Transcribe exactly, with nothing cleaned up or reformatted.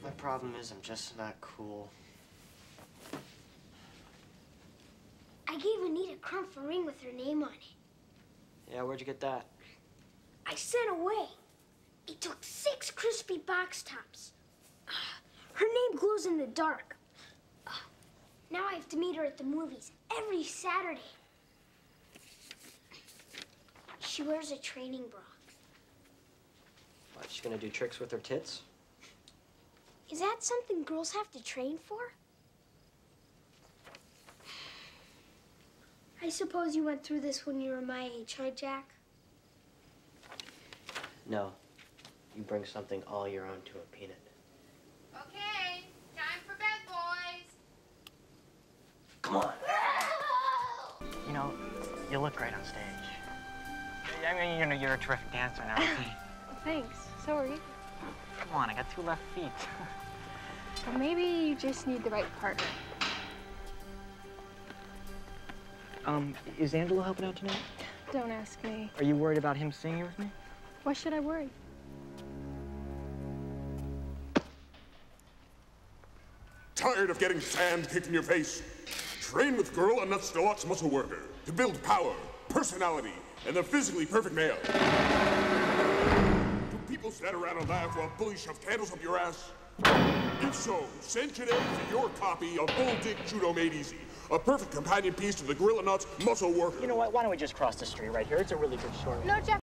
My problem is I'm just not cool. I gave Anita Crump a ring with her name on it. Yeah, where'd you get that? I sent away. It took six crispy box tops. Her name glows in the dark. Now I have to meet her at the movies every Saturday. She wears a training bra. What, she's gonna do tricks with her tits? Is that something girls have to train for? I suppose you went through this when you were my age, huh, Jack? No. You bring something all your own to a peanut. Okay, time for bed, boys. Come on. You know, you look great on stage. I mean, you know, you're a terrific dancer and everything. Thanks. So are you. Come on, I got two left feet. Well, maybe you just need the right partner. Um, is Angelo helping out tonight? Don't ask me. Are you worried about him seeing you with me? Why should I worry? Tired of getting sand kicked in your face? Train with Girl and Nuts Deluxe Muscle Worker to build power, personality, and a physically perfect male. Do people stand around and laugh while bullies shove candles up your ass? If so, send today for your copy of Bull Dick Judo Made Easy, a perfect companion piece to the Gorilla Nuts Muscle Worker. You know what? Why don't we just cross the street right here? It's a really good short. No, Jeff.